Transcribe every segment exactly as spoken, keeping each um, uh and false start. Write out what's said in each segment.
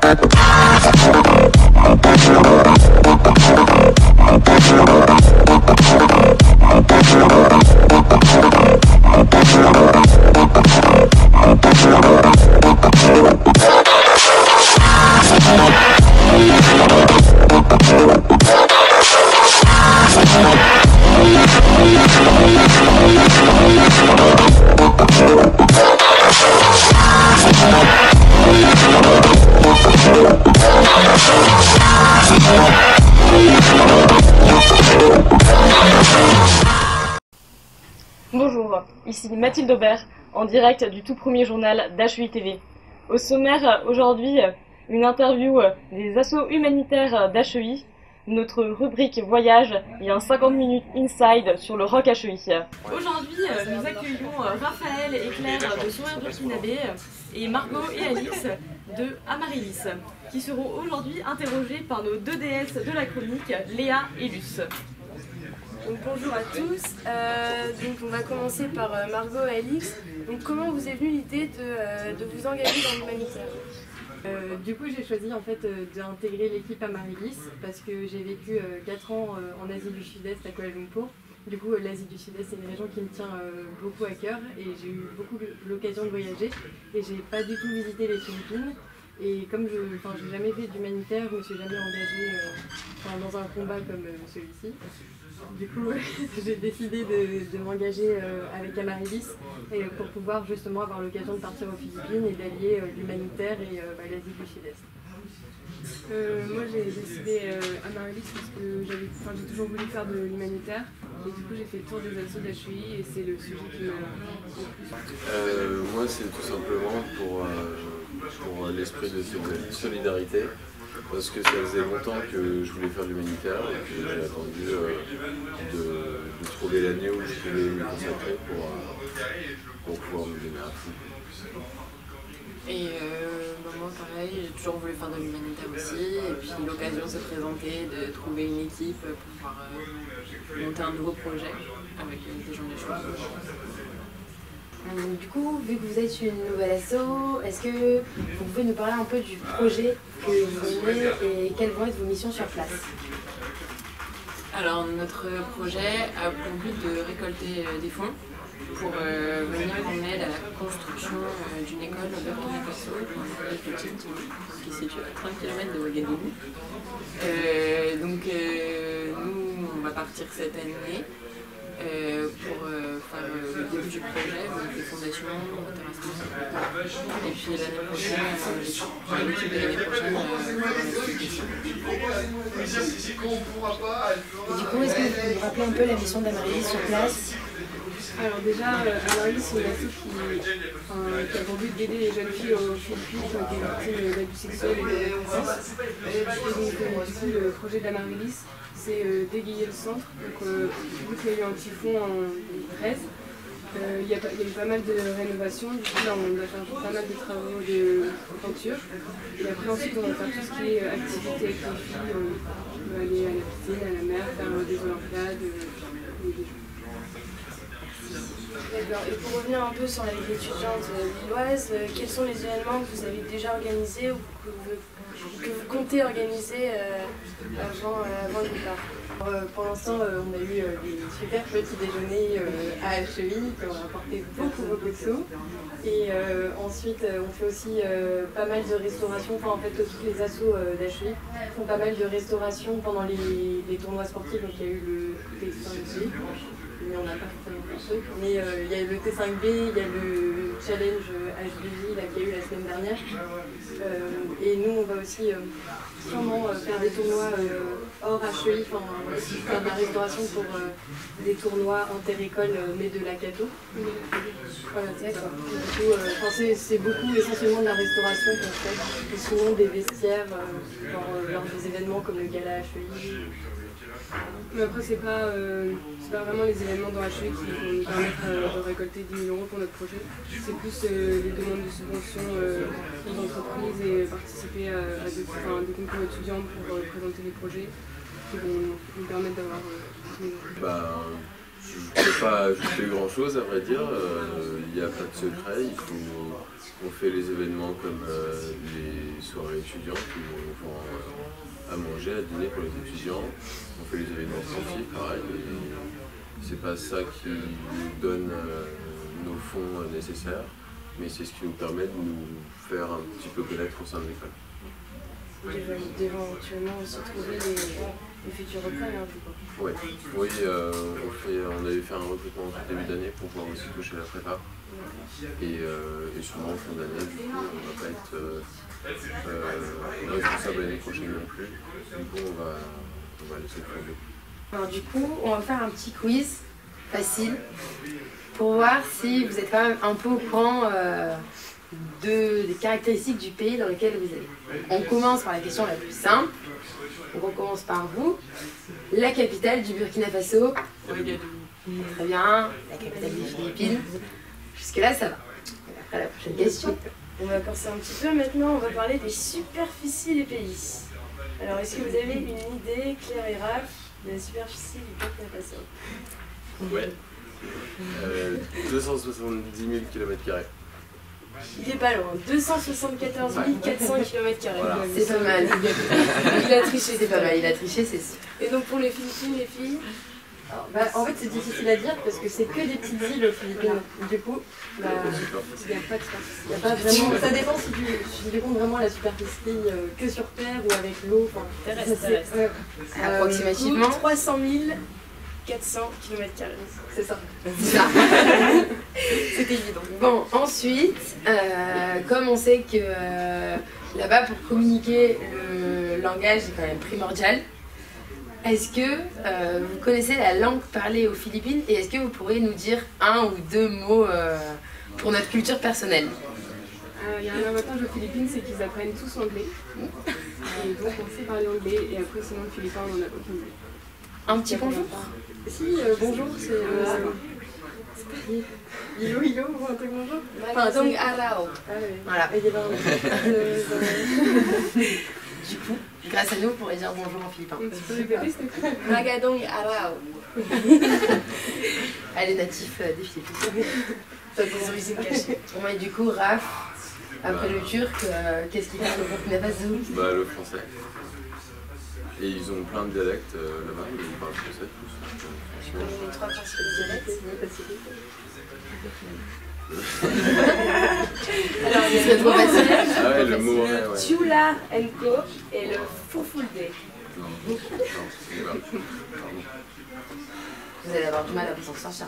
Bonjour, ici Mathilde Aubert, en direct du tout premier journal d'H E I T V. Au sommaire, aujourd'hui, une interview des assos humanitaires d'H E I, notre rubrique voyage et un cinquante minutes inside sur le rock H E I. Aujourd'hui, nous accueillons Raphaël et Claire de Sourire Burkinabé et Margot et Alix de Amaryllis, qui seront aujourd'hui interrogés par nos deux déesses de la chronique, Léa et Luce. Donc, bonjour à tous, euh, donc on va commencer par euh, Margot et Alix. Donc, comment vous est venue l'idée de, euh, de vous engager dans l'humanitaire? euh, Du coup j'ai choisi en fait euh, d'intégrer l'équipe Amaryllis parce que j'ai vécu euh, quatre ans euh, en Asie du Sud-Est à Kuala Lumpur. Du coup euh, l'Asie du Sud-Est c'est une région qui me tient euh, beaucoup à cœur et j'ai eu beaucoup l'occasion de voyager et j'ai pas du tout visité les Philippines. Et comme je n'ai jamais fait d'humanitaire, je me suis jamais engagée euh, dans un combat comme euh, celui-ci. Du coup, j'ai décidé de, de m'engager euh, avec Amaryllis et, pour pouvoir justement avoir l'occasion de partir aux Philippines et d'allier euh, l'humanitaire et euh, bah, l'Asie du Sud-Est. Euh, moi j'ai décidé euh, Amaryllis parce que j'avais enfin, j'ai toujours voulu faire de l'humanitaire et du coup j'ai fait le tour des assos d'H E I et c'est le sujet qui m'a le plus. Euh, moi c'est tout simplement pour, euh, pour l'esprit de solidarité. Parce que ça faisait longtemps que je voulais faire de l'humanitaire et que j'ai attendu euh, de, de trouver l'année où je pouvais me consacrer pour, euh, pour pouvoir me donner à fond. Et euh, bah moi pareil, j'ai toujours voulu faire de l'humanitaire aussi et puis l'occasion s'est présentée de trouver une équipe pour pouvoir euh, monter un nouveau projet avec euh, des gens des choses. Du coup, vu que vous êtes une nouvelle asso, est-ce que vous pouvez nous parler un peu du projet que vous menez et quelles vont être vos missions sur place? Alors notre projet a pour but de récolter euh, des fonds pour euh, venir en aide à la construction euh, d'une école au Burkina Faso, une petite qui se situe à trente kilomètres de Ouagadougou. Euh, donc euh, nous, on va partir cette année. Euh, pour euh, faire euh, le début du projet, donc les fondations, l'intéressement. Et puis l'année prochaine, euh, l'équipe de l'année prochaine euh, Et du coup, est-ce que vous pouvez nous rappeler un peu la mission d'Amaryllis sur place? Alors déjà, euh, Amaryllis c'est une asso qui, enfin, qui a pour but d'aider les jeunes filles aux Philippines qui ont été victimes d'abus sexuels et de racisme. Et donc euh, du coup le projet d'Amaryllis c'est euh, d'égayer le centre. Donc euh, vu qu'il y a eu un typhon en deux mille treize, euh, il y, y a eu pas mal de rénovations. Du coup là on va faire pas mal de travaux de peinture. Et après ensuite on va faire tout ce qui est activité avec les filles. Euh, on va aller à la piscine, à la mer, faire euh, des olympiades. Euh, et des jeux. D'accord. Et pour revenir un peu sur la vie étudiante lilloise, euh, quels sont les événements que vous avez déjà organisés ou que vous, que vous comptez organiser euh, avant, euh, avant le départ? Euh, pour l'instant, euh, on a eu euh, des super petits déjeuners euh, à H E I qui ont apporté beaucoup beaucoup de sous. Et euh, ensuite, euh, on fait aussi euh, pas mal de restauration. Enfin, en fait, toutes les assos euh, d'H E I font pas mal de restauration pendant les, les tournois sportifs. Donc, il y a eu le T cinq B. Mais on n'a pas forcément fait un truc. Mais euh, il y a le T cinq B, il y a le challenge H B J là, qu'il y a eu la semaine dernière. Euh, et nous, on va aussi euh, sûrement euh, faire des tournois euh, hors H E I, enfin, faire de la restauration pour euh, des tournois inter-écoles, euh, mais de la Cato. Voilà, d'accord. Du coup, euh, c'est beaucoup essentiellement de la restauration qu'on fait, et sinon des vestiaires euh, genre, euh, lors des événements comme le gala H E I. Mais après, c'est pas, euh, pas vraiment les événements dans H E I qui vont nous permettre euh, de récolter dix mille euros pour notre projet. C'est plus euh, les demandes de subventions euh, aux entreprises et participer à, à des, enfin, des concours étudiants pour euh, présenter les projets qui vont nous permettre d'avoir euh, dix mille euros. Bah, je ne peux pas ajouter grand chose à vrai dire, il euh, n'y a pas de secret, il faut, on fait les événements comme euh, les soirées étudiants qui nous font euh, à manger, à dîner pour les étudiants. On fait les événements sportifs, pareil. Et c'est pas ça qui nous donne euh, nos fonds euh, nécessaires, mais c'est ce qui nous permet de nous faire un petit peu connaître au sein de l'école. D'éventuellement aussi trouver les, les futurs repreneurs du coup. Ouais. Oui, euh, on, fait, on avait fait un recrutement en début d'année pour pouvoir aussi toucher la prépa. Et, euh, et sûrement en fin d'année, du coup, on va pas être euh, euh, responsable l'année prochaine non plus. Du coup, on va, on va laisser tomber. Alors du coup, on va faire un petit quiz facile pour voir si vous êtes quand même un peu au courant euh, de, des caractéristiques du pays dans lequel vous êtes. On commence par la question la plus simple. Donc on commence par vous. La capitale du Burkina Faso. Très bien. La capitale des Philippines. Jusque-là, ça va. Après la prochaine question. On va corser un petit peu. Maintenant, on va parler des superficies des pays. Alors, est-ce que vous avez une idée, Claire et Raph, de la superficie du Burkina Faso? Ouais. Euh, deux cent soixante-dix mille kilomètres carrés. Il est pas loin. deux cent soixante-quatorze mille quatre cents kilomètres carrés. Voilà. C'est pas mal. Il a triché, c'est pas mal. Il a triché, c'est sûr. Et donc, pour les Philippines, les filles? Alors, bah, en fait, c'est difficile à dire parce que c'est que des petites îles aux Philippines. Du coup, bah, il n'y a pas de superficie. Il y a pas vraiment... Ça dépend si tu, si tu comptes vraiment la superficie euh, que sur Terre ou avec l'eau. Enfin, Terrestre, c'est- terrestre. ouais. Approximativement. trois cent mille quatre cents kilomètres carrés. C'est ça. C'est ça. C'était évident. Bon, ensuite, euh, comme on sait que euh, là-bas, pour communiquer, le langage est quand même primordial, est-ce que euh, vous connaissez la langue parlée aux Philippines et est-ce que vous pourriez nous dire un ou deux mots euh, pour notre culture personnelle? Euh, Il y a un avantage aux Philippines, c'est qu'ils apprennent tous l'anglais. Et donc on sait parler anglais et après sinon le philippin on n'en a aucune idée. Un petit bonjour? Si, euh, bonjour, c'est... Euh, Ilo, ilo, ou un truc bonjour. Enfin, Donc, c'est- Arao. Ah, ouais. Voilà. Et il y avait un- euh, euh, Du coup, grâce à nous, vous pourrez dire bonjour en philippin. Un petit peu répéter s'il te plaît. Magadong Arao. Elle est native euh, des Philippines. Ça, des origines cachées. Bon, et du coup, Raph, après le turc, euh, qu'est-ce qu'il parle au Burkina Faso? Bah, le français. Et ils ont plein de dialectes euh, là-bas, mais ils parlent français tous. Les trois principaux dialectes. Alors, il y a C'est le trop mot facile. Ah ouais, le mot, ouais, le ouais. Tula Enko et le Fufulde. Non, non, c'est pas. Vous allez avoir du mal à vous en sortir.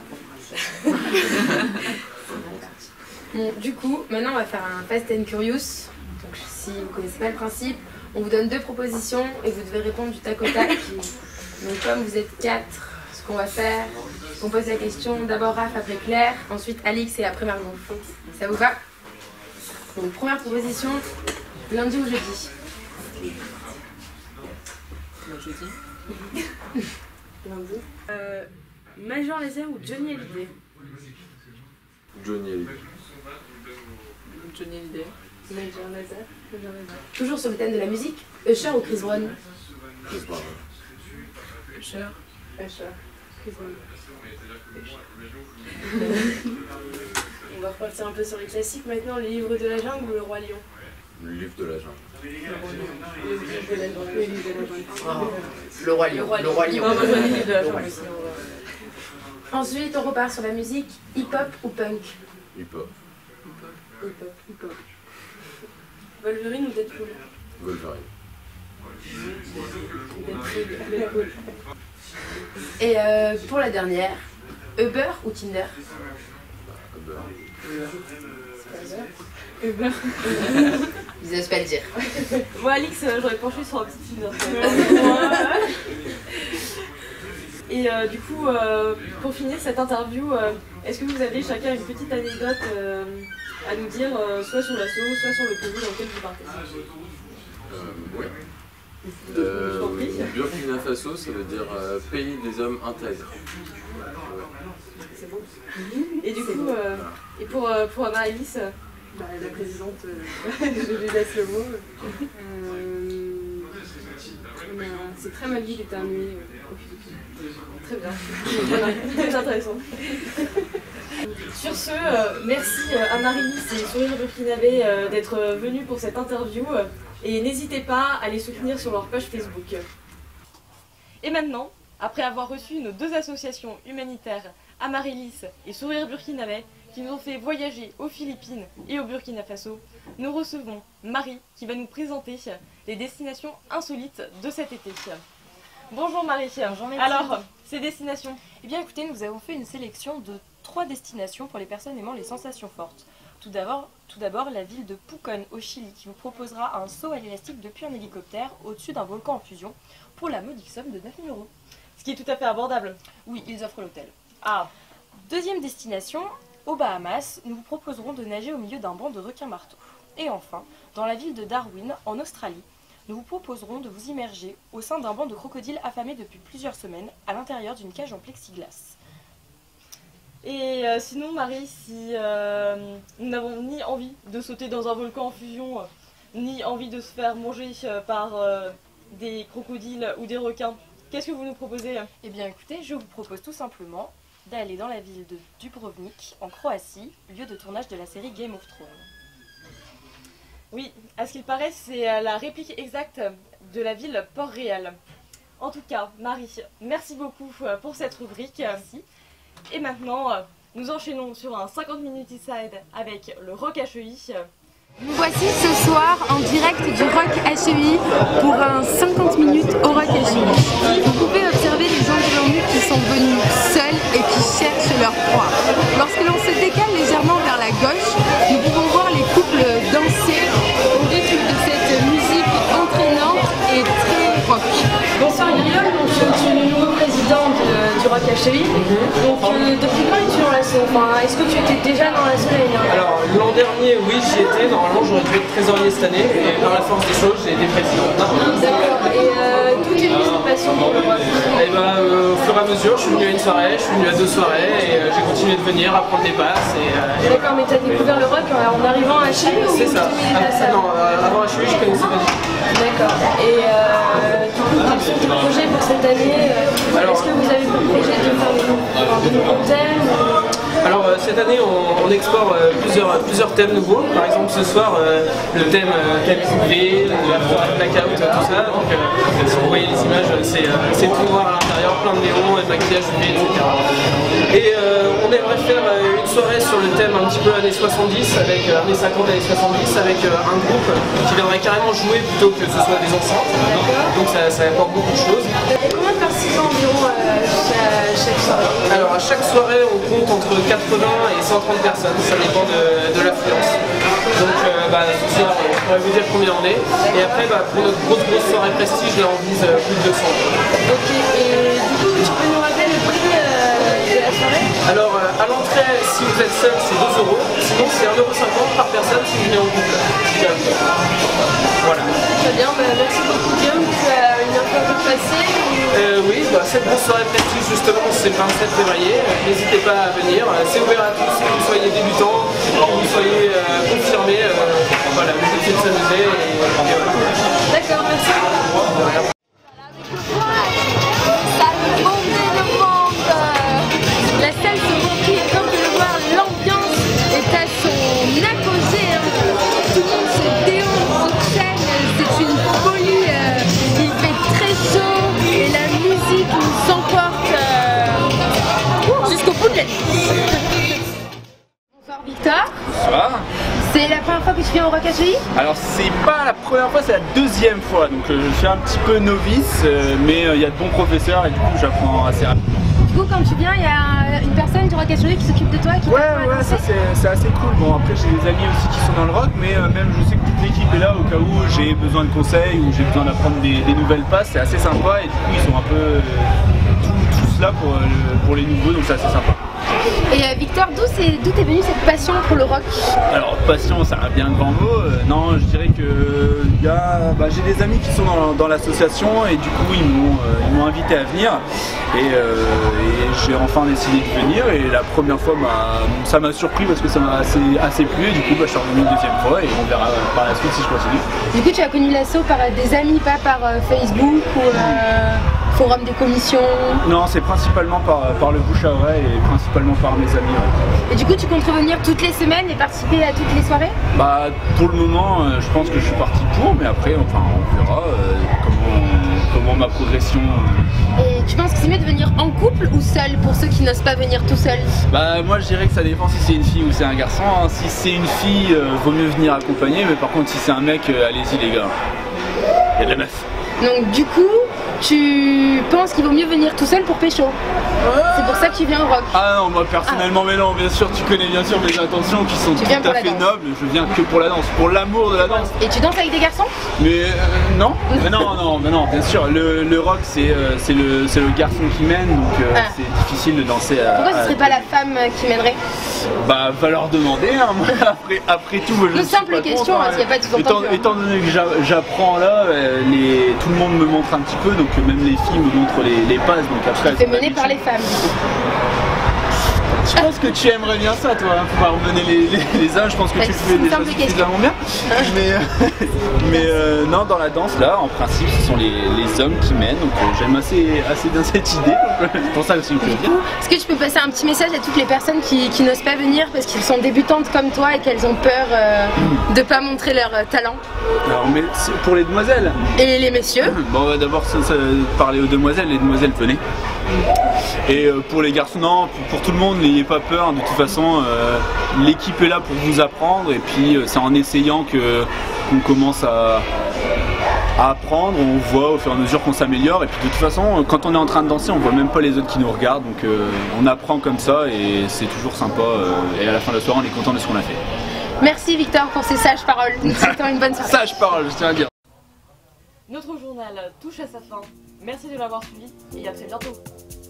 Bon, du coup, maintenant on va faire un Fast and Curious. Donc, si vous ne connaissez pas le principe, on vous donne deux propositions et vous devez répondre du tac au tac. Donc, comme vous êtes quatre, ce qu'on va faire, on pose la question d'abord Raph, après Claire, ensuite Alix et après Margot. Ça vous va? Donc, première proposition, lundi ou jeudi? Jeudi. lundi. Euh, Major Lazer ou Johnny Hallyday? Johnny Hallyday. Johnny Hallyday. Major Lazer. Major Lazer. Toujours sur le thème de la musique, Usher ou Chris Brown? Chris Brown. Usher. Usher. Chris Brown. On va repartir un peu sur les classiques maintenant. Le livre de la jungle ou le roi lion? Le livre de la jungle. Le livre de la jungle. Le livre de la jungle. Oh, le roi lion. Le roi lion. Non, moi, j'en ai mis de la Le roi jungle lion. aussi, on va- Ensuite, on repart sur la musique, hip-hop ou punk? Hip-hop. Hip-hop. Hip-hop. Wolverine ou Deadpool? Wolverine. Deadpool. Deadpool. Et euh, pour la dernière, Uber ou Tinder? Uber. Uber. Je n'ose pas le dire. Moi, Alix, euh, j'aurais penché sur un petit Tinder. Et euh, du coup, euh, pour finir cette interview, euh, est-ce que vous avez chacun une petite anecdote euh, à nous dire, euh, soit sur l'asso, soit sur le pays dans lequel vous partez? Euh, ouais. Euh, Burkina Faso, ça veut dire euh, pays des hommes intègres. Ouais. Et du coup, euh, et pour, euh, pour Maëlys, euh, Bah, la présidente, euh, je lui laisse le mot. Euh, on a- C'est très mal dit d'éternuer euh, aux Philippines. très bien, très intéressant. Sur ce, euh, merci à Marie-Lys et Sourire Burkinabé euh, d'être venus pour cette interview euh, et n'hésitez pas à les soutenir sur leur page Facebook. Et maintenant, après avoir reçu nos deux associations humanitaires, Amaryllis et Sourire Burkinabé, qui nous ont fait voyager aux Philippines et au Burkina Faso, nous recevons Marie qui va nous présenter les destinations insolites de cet été. Bonjour Marie. Bonjour Mathilde. Alors, ces destinations? Eh bien écoutez, nous avons fait une sélection de trois destinations pour les personnes aimant les sensations fortes. Tout d'abord, tout d'abord la ville de Pucón au Chili qui vous proposera un saut à l'élastique depuis un hélicoptère au-dessus d'un volcan en fusion pour la modique somme de neuf mille euros. Ce qui est tout à fait abordable. Oui, ils offrent l'hôtel. Ah. Deuxième destination, aux Bahamas, nous vous proposerons de nager au milieu d'un banc de requins marteaux. Et enfin, dans la ville de Darwin, en Australie, nous vous proposerons de vous immerger au sein d'un banc de crocodiles affamés depuis plusieurs semaines à l'intérieur d'une cage en plexiglas. Et euh, sinon Marie, si euh, nous n'avons ni envie de sauter dans un volcan en fusion, euh, ni envie de se faire manger euh, par euh, des crocodiles ou des requins, qu'est-ce que vous nous proposez? Eh bien écoutez, je vous propose tout simplement d'aller dans la ville de Dubrovnik, en Croatie, lieu de tournage de la série Game of Thrones. Oui, à ce qu'il paraît, c'est la réplique exacte de la ville Port-Réal. En tout cas, Marie, merci beaucoup pour cette rubrique. Merci. Et maintenant, nous enchaînons sur un cinquante minutes inside avec le Rock H E I. Nous voici ce soir en direct du Rock H E I pour un cinquante minutes au Rock H E I. Vous pouvez observer les gens devant nous qui sont venus seuls et qui cherchent leur proie. Lorsque l'on se décale légèrement vers la gauche, nous pouvons voir les couples danser au rythme de cette musique entraînante et très rock. Bonsoir Iriol, donc je suis le nouveau président de, du Rock H E I. Donc euh, depuis quand es-tu dans l'asso? Enfin, est-ce que tu étais déjà dans l'asso l'année dernière? Alors l'an dernier, oui, j'y étais. Normalement, j'aurais dû être trésorier cette année, et par la force des choses, j'ai été président. D'accord. Et euh, d'où est venue cette passion pour le rock? Et bah, euh, au fur et à mesure, je suis venu à une soirée, je suis venu à deux soirées, et euh, j'ai continué de venir, à prendre des passes. Et, euh, et D'accord, mais tu as découvert le rock en arrivant à H E I ou c'est ça. tu venais de la salle? Non, euh, avant H E I, je connaissais pas du tout. D'accord. Et euh, du coup, quels sont tes projets pour cette année? Est-ce que vous avez pour projet de faire des nouveaux, de nouveaux thèmes? Alors euh, cette année on, on explore euh, plusieurs, plusieurs thèmes nouveaux. Par exemple ce soir euh, le thème euh, captivé, la blackout, tout ça. Donc euh, si vous voyez les images, c'est euh, tout noir à l'intérieur, plein de néons et de maquillage U V, et cetera. Et euh, on aimerait faire euh, une soirée sur le thème un petit peu années soixante-dix, avec euh, années cinquante, années soixante-dix, avec euh, un groupe qui viendrait carrément jouer plutôt que ce soit des enceintes. Donc ça, ça apporte beaucoup de choses. Il y a combien de participants environ à chaque soirée? Alors à chaque soirée on compte entre quatre-vingts et cent trente personnes, ça dépend de, de l'affluence. Donc euh, bah, ce soir on pourrait vous dire combien on est. Et après bah, pour notre grosse grosse soirée prestige là on vise euh, plus de deux cents. Ok, et du coup tu peux nous rappeler le prix euh, de la soirée? Alors euh, à l'entrée si vous êtes seul c'est deux euros, sinon c'est un euro cinquante par personne si vous venez en couple. Voilà. Très bien, bah, merci beaucoup Guillaume, tu as une info à nous passer ou... euh, Oui, bah, cette grosse soirée prestige justement c'est le vingt-sept février, n'hésitez pas à venir, c'est ouvert à tous, que vous soyez débutant, que vous soyez euh, confirmé, euh, voilà, vous essayez de s'amuser et, et voilà. D'accord, merci. La salle se remplit et comme vous le voir, l'ambiance est à son apogée. Tout le monde se déonce sur scène, c'est une folie. Euh, il fait très chaud et la musique nous emporte euh, jusqu'au bout de la nuit. Bonsoir Victor. Bonsoir. C'est la première fois que tu viens au Rock H E I? Alors c'est pas la première fois, c'est la deuxième fois, donc euh, je suis un petit peu novice, euh, mais il euh, y a de bons professeurs et du coup j'apprends assez rapidement. Du coup quand tu viens, il y a une personne du Rock H E I qui s'occupe de toi et qui Ouais ouais, ça c'est assez cool. Bon après j'ai des amis aussi qui sont dans le rock, mais euh, même je sais que toute l'équipe est là au cas où j'ai besoin de conseils ou j'ai besoin d'apprendre des, des nouvelles passes, c'est assez sympa et du coup ils sont un peu euh, tous, tous là pour, euh, pour les nouveaux, donc c'est assez sympa. Et euh, Victor, d'où t'es venue cette passion pour le rock? Alors passion, c'est un bien grand mot. Euh, non, je dirais que y a, bah, j'ai des amis qui sont dans, dans l'association et du coup ils m'ont euh, invité à venir et, euh, et j'ai enfin décidé de venir et la première fois ça m'a surpris parce que ça m'a assez, assez plu et du coup bah, je suis revenu une deuxième fois et on verra euh, par la suite si je continue. Du coup tu as connu l'asso par des amis, pas par euh, Facebook ou... Euh... forum des commissions? Non, c'est principalement par, par le bouche à oreille et principalement par mes amis. Ouais. Et du coup, tu comptes revenir toutes les semaines et participer à toutes les soirées? Bah, pour le moment, euh, je pense que je suis parti pour, mais après, enfin, on verra euh, comment, comment ma progression. Euh... Et tu penses que c'est mieux de venir en couple ou seul pour ceux qui n'osent pas venir tout seul? Bah, moi, je dirais que ça dépend si c'est une fille ou c'est un garçon. Hein. Si c'est une fille, euh, vaut mieux venir accompagner, mais par contre, si c'est un mec, euh, allez-y les gars. Il y a de la meuf. Donc du coup, tu penses qu'il vaut mieux venir tout seul pour pécho? Ouais. C'est pour ça que tu viens au rock? Ah non, moi personnellement, ah. mais non, bien sûr, tu connais bien sûr mes intentions qui sont tu tout à fait nobles. Je viens que pour la danse, pour l'amour de la danse. Et tu danses avec des garçons? Mais euh, non, mais non, non, mais non, bien sûr, le, le rock c'est euh, c'est le, le garçon qui mène, donc euh, ah. c'est difficile de danser à... Pourquoi ce à... serait pas la femme qui mènerait? Bah, va leur demander, hein. Moi, après, après tout, moi, je Une simple pas question, contre, hein, s'il n'y a pas de sous-entendu. Étant, étant donné que j'apprends là, les, tout le monde me montre un petit peu, donc même les filles me montrent les, les passes, donc après... Tu fais mener par les femmes. Je pense que tu aimerais bien ça, toi, hein, pouvoir mener les, les, les âges. Je pense que bah, tu le fais déjà suffisamment bien. Mais, euh, mais euh, non, dans la danse, là, en principe, ce sont les, les hommes qui mènent. Donc euh, j'aime assez, assez bien cette idée. C'est pour ça aussi que je veux dire. Est-ce que tu peux passer un petit message à toutes les personnes qui, qui n'osent pas venir parce qu'elles sont débutantes comme toi et qu'elles ont peur euh, mmh. de ne pas montrer leur euh, talent? Alors, mais pour les demoiselles. Et les messieurs? Bon, bah, d'abord, parler aux demoiselles. Les demoiselles, venez. Et euh, pour les garçons, non, pour, pour tout le monde, n'ayez pas peur. De toute façon, euh, l'équipe est là pour vous apprendre. Et puis, euh, c'est en essayant que qu'on commence à, à apprendre. On voit au fur et à mesure qu'on s'améliore. Et puis, de toute façon, quand on est en train de danser, on voit même pas les autres qui nous regardent. Donc, euh, on apprend comme ça et c'est toujours sympa. Euh, et à la fin de la soirée, on est content de ce qu'on a fait. Merci Victor pour ces sages paroles. Nous te souhaitons une bonne soirée. Sages paroles, je tiens à dire. Notre journal touche à sa fin. Merci de l'avoir suivi et à très bientôt.